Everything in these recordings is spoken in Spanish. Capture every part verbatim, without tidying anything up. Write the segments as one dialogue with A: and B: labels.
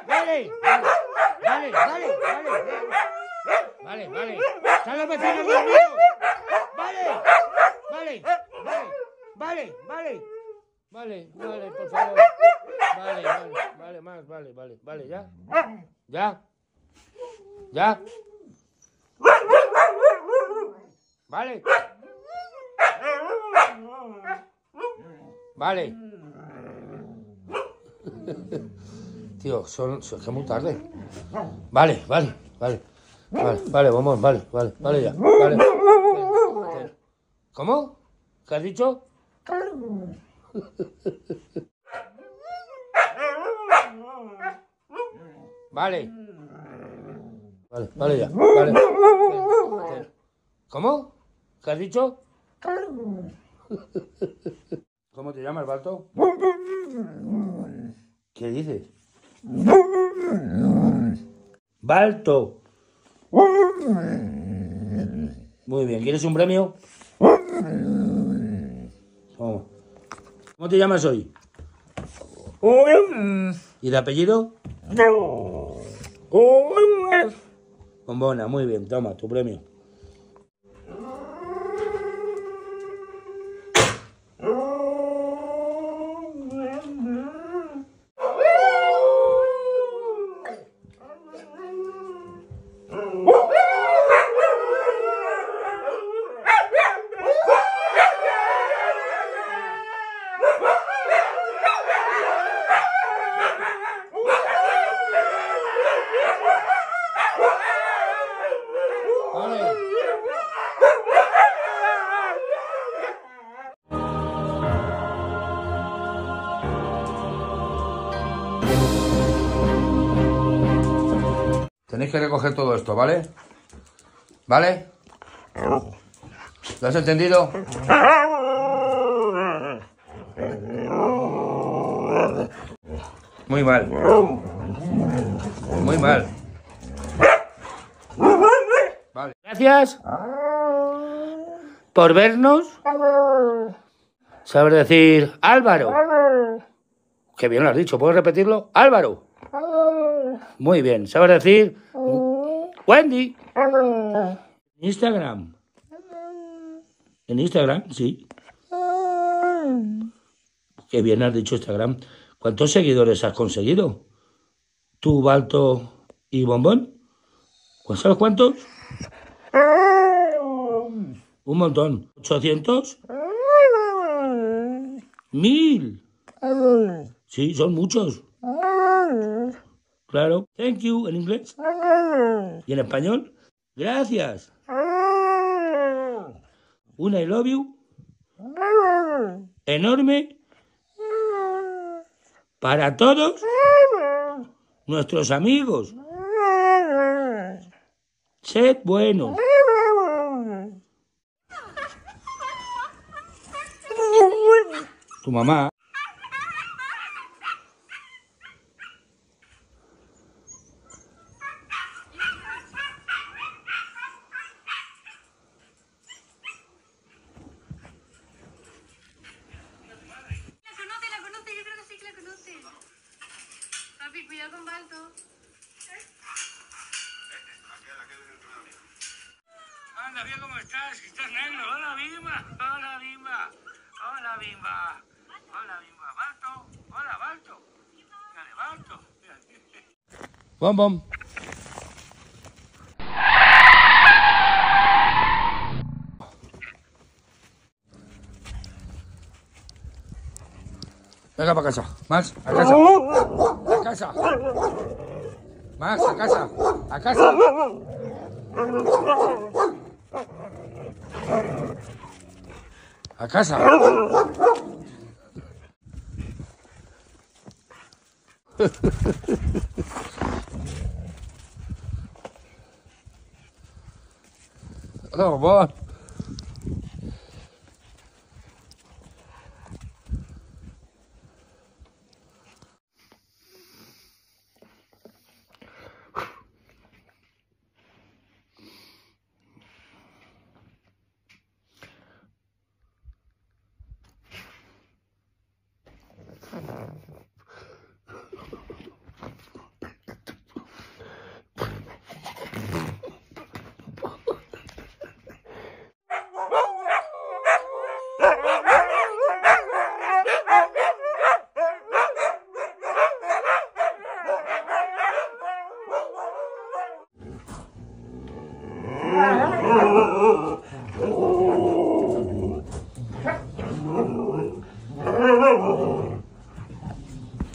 A: Vale, vale, vale, vale, vale. Vale, vale. Están los vecinos dormidos. Vale, vale, vale, vale, vale. Vale, vale, por favor. Vale, vale, vale, más, vale, vale, vale, ya. Ya. Ya. Vale. Vale. Tío, son, son, es que es muy tarde. Vale, vale, vale. Vale, vale, vamos, vale, vale, vale ya. Vale. ¿Cómo? ¿Qué has dicho? Vale. Vale, vale ya. Vale. ¿Cómo? ¿Qué has dicho? ¿Cómo te llamas, Balto? ¿Qué dices? Balto. Muy bien, ¿quieres un premio? ¿Cómo? ¿Cómo te llamas hoy? ¿Y de apellido? Bombona, muy bien, toma tu premio. Tenéis que recoger todo esto, ¿vale? ¿Vale? ¿Lo has entendido? Muy mal. Muy mal. Vale. Gracias por vernos. Saber decir Álvaro. Qué bien lo has dicho. ¿Puedes repetirlo? Álvaro. Muy bien. Saber decir Wendy. Instagram. En Instagram, sí. Qué bien has dicho Instagram. ¿Cuántos seguidores has conseguido? ¿Tú, Balto y Bombón? ¿Sabes cuántos? Un montón. ¿ochocientos? ¿Mil? Sí, son muchos. Claro. Thank you en inglés. ¿Y en español? Gracias. Un I love you. Enorme. Para todos nuestros amigos. Sed buenos. Tu mamá.
B: Cuidado con Balto.
A: Anda, bien, ¿cómo estás? ¿Estás negro? Hola, Bimba. Hola, Bimba. Hola, Bimba. Hola, Bimba. Balto. Hola, Balto. Dale, Balto. Bom, bom. Venga para casa. Max, a casa. A casa. Max, a casa. A casa. A casa. Oh, boy.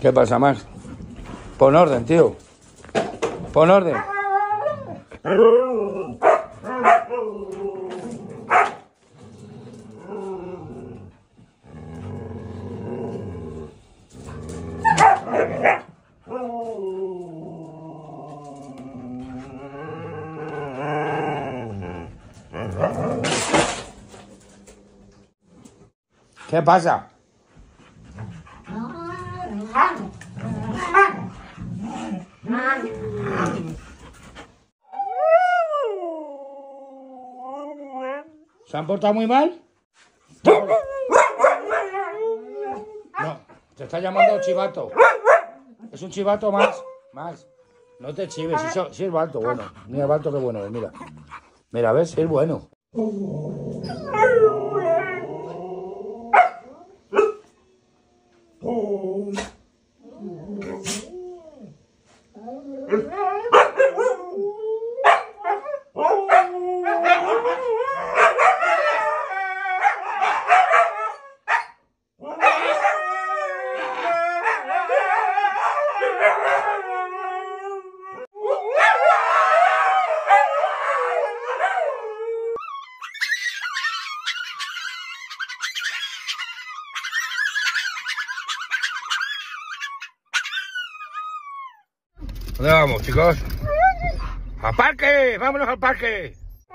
A: ¿Qué pasa, Max? Pon orden, tío. Pon orden. ¿Qué pasa? ¿Se han portado muy mal? No, te está llamando chivato. Es un chivato más. Más. No te chives, si, so, si es balto, bueno. Mira, balto qué bueno es, mira. Mira, ves, si es bueno. ¿Dónde vamos, chicos? ¡Al parque! ¡Vámonos al parque!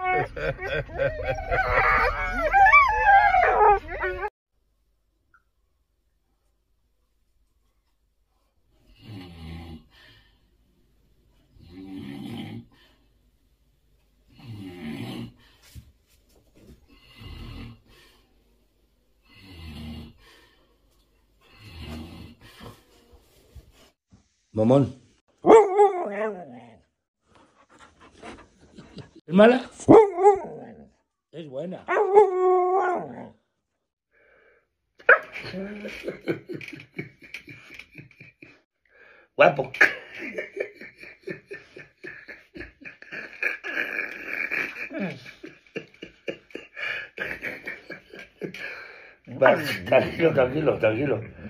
A: Momón. ¿Es mala? Es buena. Guapo. Va, tranquilo, tranquilo, tranquilo.